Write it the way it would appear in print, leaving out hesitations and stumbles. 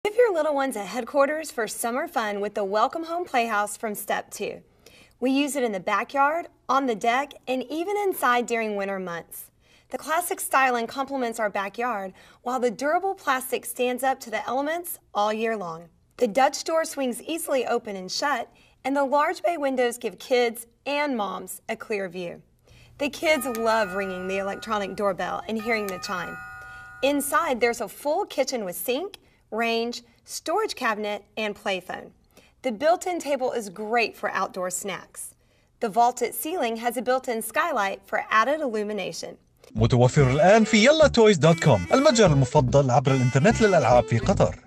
Give your little ones a headquarters for summer fun with the Welcome Home Playhouse from Step 2. We use it in the backyard, on the deck, and even inside during winter months. The classic styling complements our backyard, while the durable plastic stands up to the elements all year long. The Dutch door swings easily open and shut, and the large bay windows give kids and moms a clear view. The kids love ringing the electronic doorbell and hearing the chime. Inside, there's a full kitchen with sink, range, storage cabinet, and playphone. The built-in table is great for outdoor snacks. The vaulted ceiling has a built-in skylight for added illumination. متوفر الآن في يلا تويز دوت كوم، المتجر المفضل عبر الإنترنت للألعاب في قطر.